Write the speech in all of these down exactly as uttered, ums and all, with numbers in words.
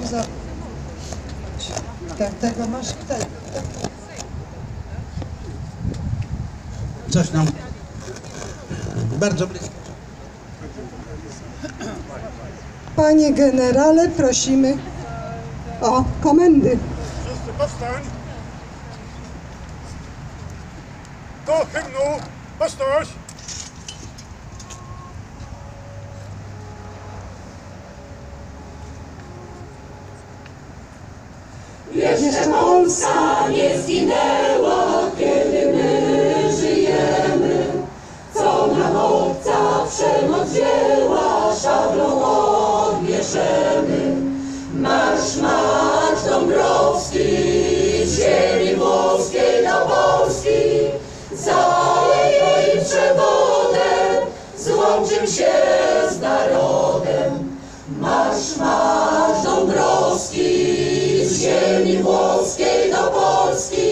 za... Te, tego masz wtedy. Coś nam bardzo blisko. Panie generale, prosimy o komendy. Wszyscy powstań! Do hymnu! Baczność! Jeszcze Polska nie zginęła, kiedy my żyjemy. Co nam obca przemoc wzięła, szablą odbierzemy. Marsz, marsz Dąbrowski, z ziemi włoskiej do Polski. Za jej przewodem złączył się z narodem. Marsz, marsz Dąbrowski, z ziemi włoskiej do Polski.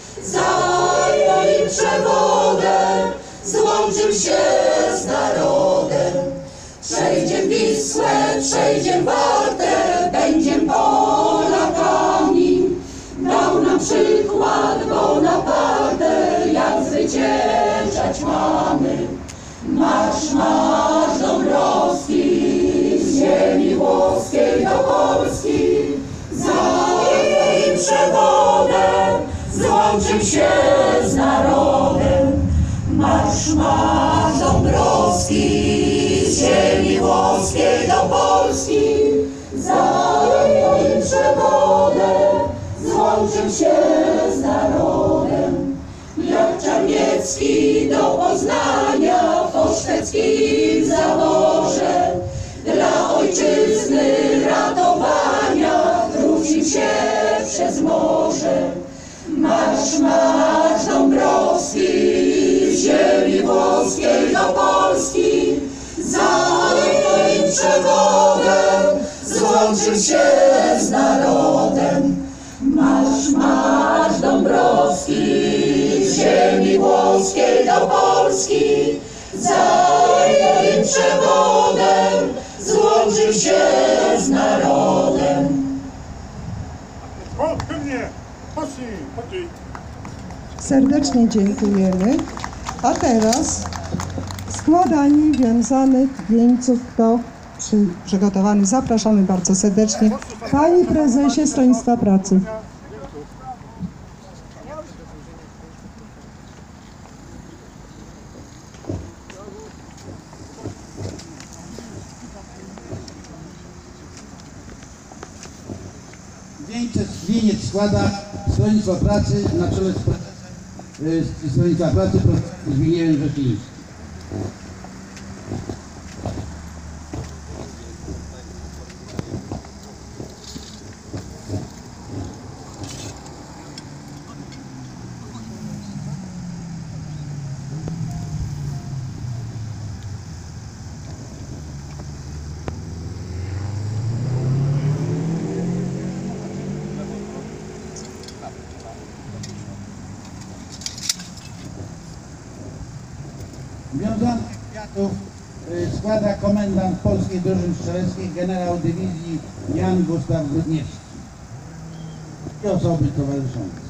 Za jej przewodem złączył się z narodem. Przejdziem Wisłę, przejdziem Wartę, będziem Polakami. Dał nam przykład Bonaparte, jak zwyciężać mamy. Marsz, marsz Dąbrowski, z ziemi włoskiej do Polski. Za jej przewodem złączył się z narodem. Marsz, marsz Dąbrowski, z ziemi włoskiej do Polski. Za jej przewodem złączył się z narodem. Jak Czarniecki do Poznania w oszczeckim zaborze dla ojczyzny ratowania wrócił się przez morze. Marsz, marsz Dąbrowski, z ziemi włoskiej do Polski. Za jej przewodem złączył się z narodem. Marsz, marsz Dąbrowski, z ziemi włoskiej do Polski. Za jej przewodem złączył się z narodem. Po hymnie! Pocznij! Pocznij! Serdecznie dziękujemy. A teraz składanie wiązanych wieńców do przy, przygotowanych. Zapraszamy bardzo serdecznie. Panie Prezesie Stronnictwa Pracy. Wieniec składa Stronnictwo Pracy na czele z y, Stronnictwa Pracy z Zbigniewem Rzeplińskim. Wiązankę kwiatów y, składa komendant Polskiej Drużyny Strzeleckiej, generał dywizji Jan Gustaw Grudniewski i osoby towarzyszące.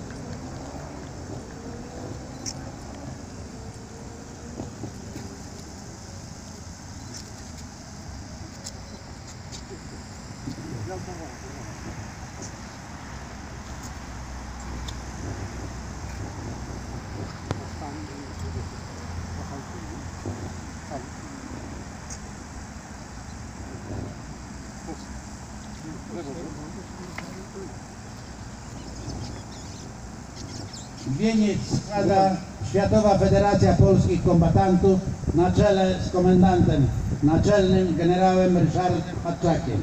Wieniec składa Światowa Federacja Polskich Kombatantów na czele z komendantem naczelnym generałem Ryszardem Matczakiem.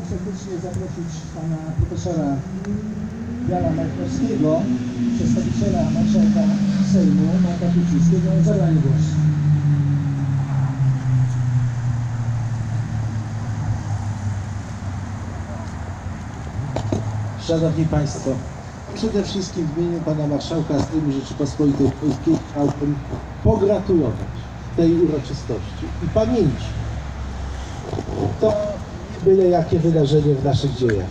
serdecznie zaprosić pana profesora Jana Majchrowskiego, przedstawiciela marszałka Sejmu Marka Kuchcińskiego, o zabranie głosu. Szanowni Państwo, przede wszystkim w imieniu Pana Marszałka Sejmu Rzeczypospolitej Polskiej chciałbym pogratulować tej uroczystości i pamięci. To nie byle jakie wydarzenie w naszych dziejach.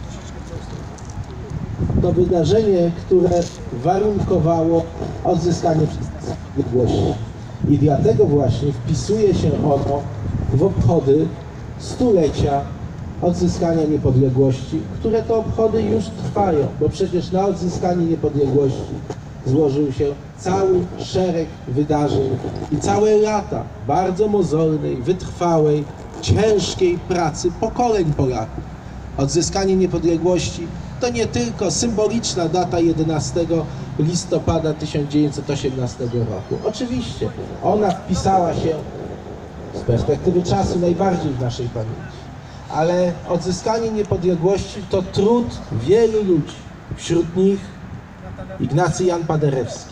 To wydarzenie, które warunkowało odzyskanie przez nas niepodległości. I dlatego właśnie wpisuje się ono w obchody stulecia odzyskania niepodległości, które to obchody już trwają, bo przecież na odzyskanie niepodległości złożył się cały szereg wydarzeń i całe lata bardzo mozolnej, wytrwałej, ciężkiej pracy pokoleń Polaków. Odzyskanie niepodległości to nie tylko symboliczna data jedenastego listopada tysiąc dziewięćset osiemnastego roku. Oczywiście ona wpisała się z perspektywy czasu najbardziej w naszej pamięci. Ale odzyskanie niepodległości to trud wielu ludzi. Wśród nich Ignacy Jan Paderewski,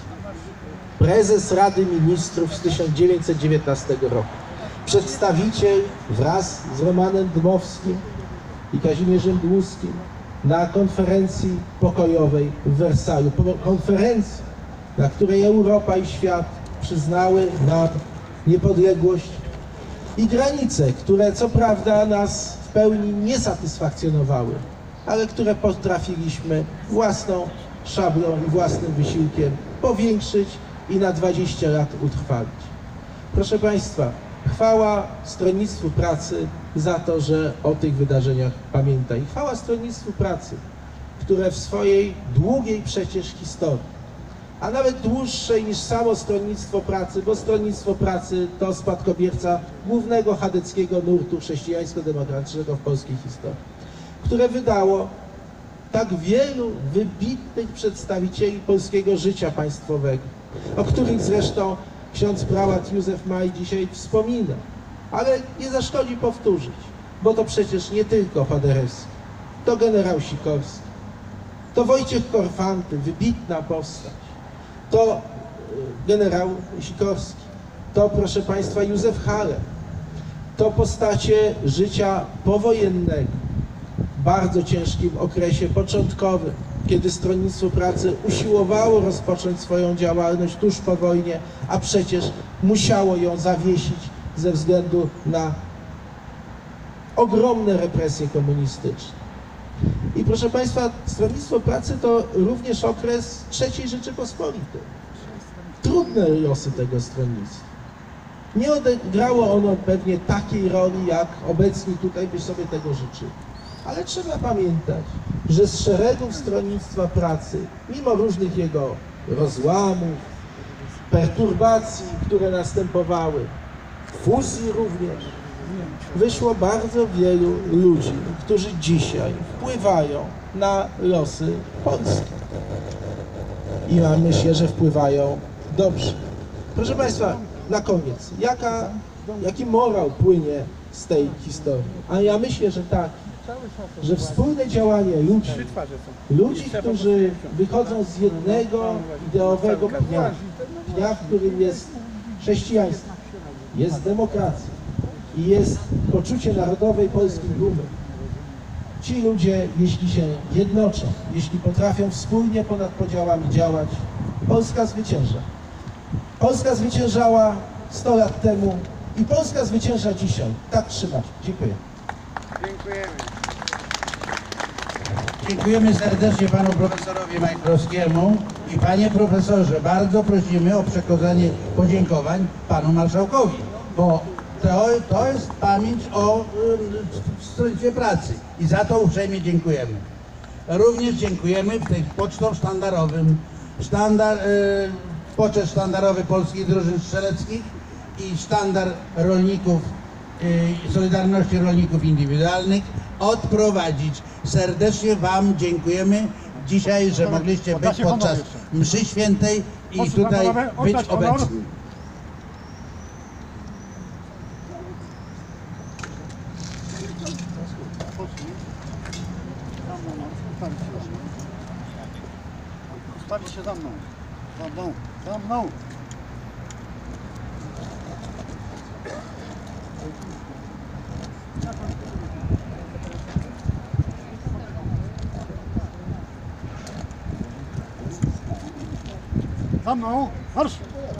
prezes Rady Ministrów z tysiąc dziewięćset dziewiętnastego roku, przedstawiciel wraz z Romanem Dmowskim i Kazimierzem Dłuskim na konferencji pokojowej w Wersalu. Konferencji, na której Europa i świat przyznały nam niepodległość i granice, które co prawda nas w pełni nie satysfakcjonowały, ale które potrafiliśmy własną szablą i własnym wysiłkiem powiększyć i na dwadzieścia lat utrwalić. Proszę Państwa, chwała Stronnictwu Pracy za to, że o tych wydarzeniach pamięta. I chwała Stronnictwu Pracy, które w swojej długiej przecież historii, a nawet dłuższej niż samo Stronnictwo Pracy, bo Stronnictwo Pracy to spadkobierca głównego chadeckiego nurtu chrześcijańsko-demokratycznego w polskiej historii, które wydało tak wielu wybitnych przedstawicieli polskiego życia państwowego, o których zresztą ksiądz prałat Józef Maj dzisiaj wspomina, ale nie zaszkodzi powtórzyć, bo to przecież nie tylko Paderewski, to generał Sikorski, to Wojciech Korfanty, wybitna postać, to generał Sikorski, to proszę Państwa Józef Haller, to postacie życia powojennego, w bardzo ciężkim okresie początkowym, kiedy Stronnictwo Pracy usiłowało rozpocząć swoją działalność tuż po wojnie, a przecież musiało ją zawiesić ze względu na ogromne represje komunistyczne. I proszę Państwa, Stronnictwo Pracy to również okres trzeciej Rzeczypospolitej. Trudne losy tego stronnictwa. Nie odegrało ono pewnie takiej roli, jak obecni tutaj by sobie tego życzyli. Ale trzeba pamiętać, że z szeregów Stronnictwa Pracy, mimo różnych jego rozłamów, perturbacji, które następowały, fuzji również, wyszło bardzo wielu ludzi, którzy dzisiaj wpływają na losy Polski. I mam myślę, że wpływają dobrze. Proszę Państwa, na koniec, jaka, jaki morał płynie z tej historii? A ja myślę, że tak, że wspólne działanie ludzi, ludzi, którzy wychodzą z jednego ideowego dnia, dnia, w którym jest chrześcijaństwo, jest demokracja i jest poczucie narodowej polskiej dumy. Ci ludzie, jeśli się jednoczą, jeśli potrafią wspólnie ponad podziałami działać, Polska zwycięża. Polska zwyciężała sto lat temu i Polska zwycięża dzisiaj. Tak trzymać. Dziękuję. Dziękujemy. Dziękujemy serdecznie panu profesorowi Majchrowskiemu i panie profesorze, bardzo prosimy o przekazanie podziękowań panu marszałkowi, bo to, to jest pamięć o y, Stronnictwie Pracy i za to uprzejmie dziękujemy. Również dziękujemy w tej pocztą sztandarowym, sztandar, y, poczet sztandarowy Polskich Drużyn Strzeleckich i sztandar rolników, y, Solidarności Rolników Indywidualnych odprowadzić. Serdecznie wam dziękujemy dzisiaj, że mogliście być podczas mszy świętej i tutaj być obecni. Ustawić się za mną. Za mną, za mną. Za mną, marsz!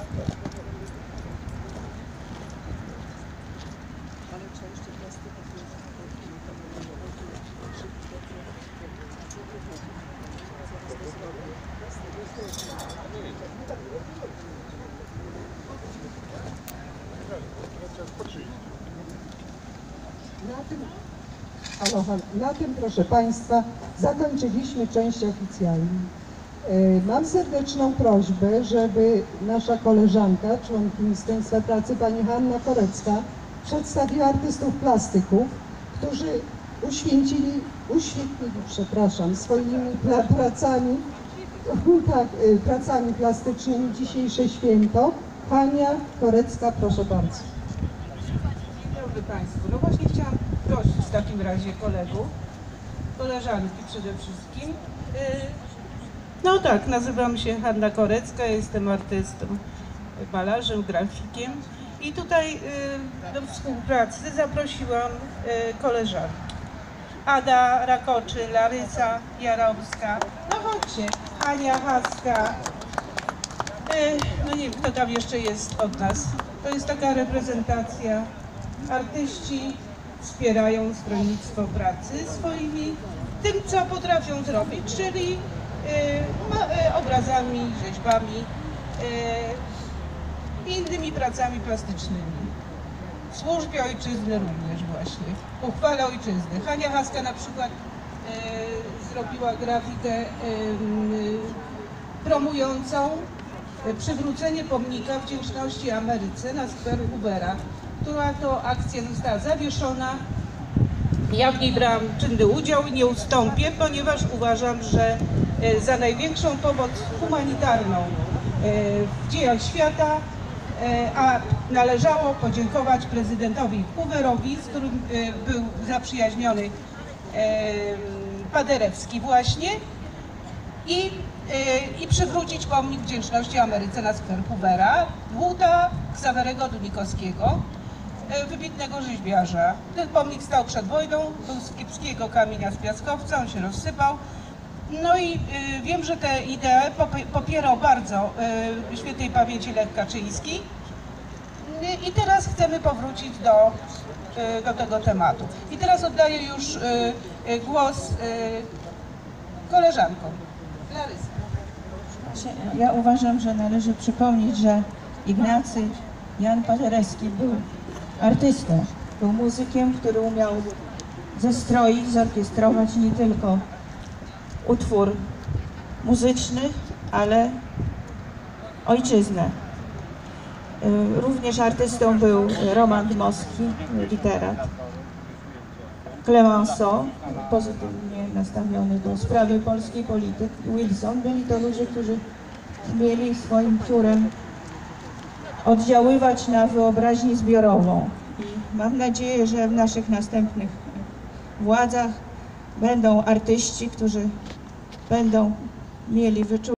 Na tym, halo, halo, na tym, proszę Państwa, zakończyliśmy część oficjalną. E, Mam serdeczną prośbę, żeby nasza koleżanka, członkini Stowarzyszenia Pracy, pani Hanna Korecka, przedstawiła artystów plastyków, którzy uświęcili, uświetnili, przepraszam, swoimi pra pracami, tak, e, pracami plastycznymi dzisiejsze święto. Hania Korecka, proszę bardzo. Dzień dobry Państwu. No właśnie chciałam prosić w takim razie kolegów, koleżanki przede wszystkim. Yy, No tak, nazywam się Hanna Korecka, jestem artystą, malarzem, grafikiem i tutaj yy, do współpracy zaprosiłam yy, koleżanki. Ada Rakoczy, Larysa Jarowska, no chodźcie, Ania Haska, yy, no nie wiem, kto tam jeszcze jest od nas. To jest taka reprezentacja. Artyści wspierają stronnictwo pracy swoimi, tym co potrafią zrobić, czyli y, ma, y, obrazami, rzeźbami, y, innymi pracami plastycznymi. W służbie ojczyzny również właśnie, uchwale ojczyzny. Hania Haska na przykład y, zrobiła grafikę y, y, promującą przywrócenie pomnika wdzięczności Ameryce na skwerze Hubera, która to akcja została zawieszona. Ja w niej brałam czynny udział i nie ustąpię, ponieważ uważam, że za największą pomoc humanitarną w dziejach świata, a należało podziękować prezydentowi Huberowi, z którym był zaprzyjaźniony Paderewski właśnie, i, i przywrócić pomnik wdzięczności Ameryce na skwer Hubera, dłuta Ksawerego Dunikowskiego, wybitnego rzeźbiarza. Ten pomnik stał przed wojną, był z kiepskiego kamienia z piaskowca, on się rozsypał. No i y, wiem, że tę ideę popierał bardzo y, świętej pamięci Lech Kaczyński. Y, I teraz chcemy powrócić do, y, do tego tematu. I teraz oddaję już y, y, głos y, koleżankom. Larysa. Ja uważam, że należy przypomnieć, że Ignacy Jan Paderewski był artystą, był muzykiem, który umiał zestroić, zorkiestrować nie tylko utwór muzyczny, ale ojczyznę. Również artystą był Roman Dmowski, literat. Clemenceau, pozytywnie nastawiony do sprawy polskiej, polityk. Wilson, byli to ludzie, którzy mieli swoim piórem oddziaływać na wyobraźnię zbiorową. I mam nadzieję, że w naszych następnych władzach będą artyści, którzy będą mieli wyczucie